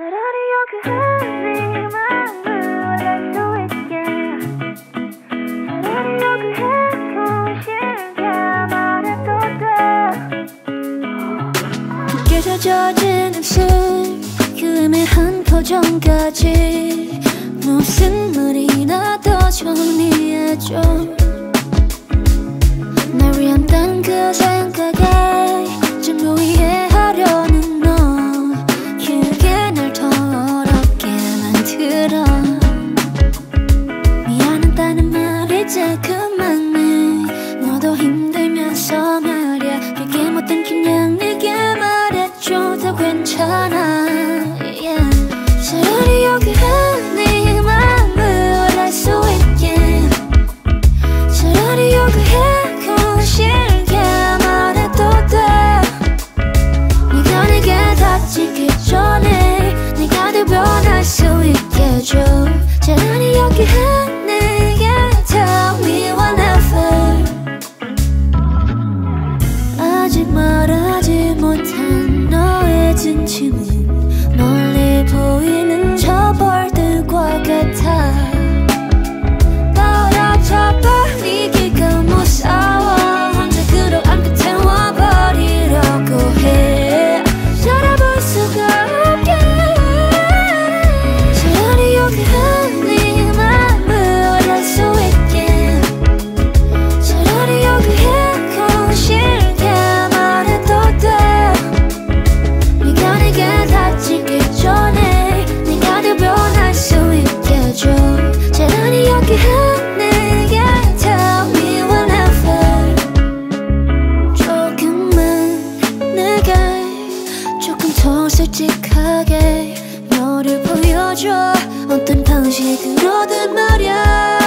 차라리 요구해 네 맘을 알 수 있게 차라리 요구해 싫게 말해도 돼 깊게 젖어진 입술 그 애매한 표정까지 무슨 말이라도 정리해줘 날 위한 딴 그 생각에 좀 이해하려는 너 그게 날 더럽게 만들어 미안하다는 말 이제 그만해 너도 힘들면서 말야 그게 못된 그냥 내게 말해줘도 괜찮아 yeah. 차라리 요구해 네 맘을 알 수 있게 차라리 요구해 싫게 말해도 돼 네가 내게 다치기 전에 네가 더 변할 수 있게 해줘 차라리 요구해 내게 tell me whenever 아직 말하지 못한 너의 진심은 멀리 보이는 저 벌들과 같아 떨어져버리기가 무서워 혼자 끌어안고 태워버리려고 해 살아볼 수가 없게 차라리 요구해 네 맘을 알 수 있게 차라리 요구해 싫게 말해도 돼 네가 내게 다치기 전에 네가 더 변할 수 있게 해줘 차라리 요구해 내게 tell me whenever 조금만 내게 조금 더 솔직하게 너를 보여줘 어떤 방식으로든 말야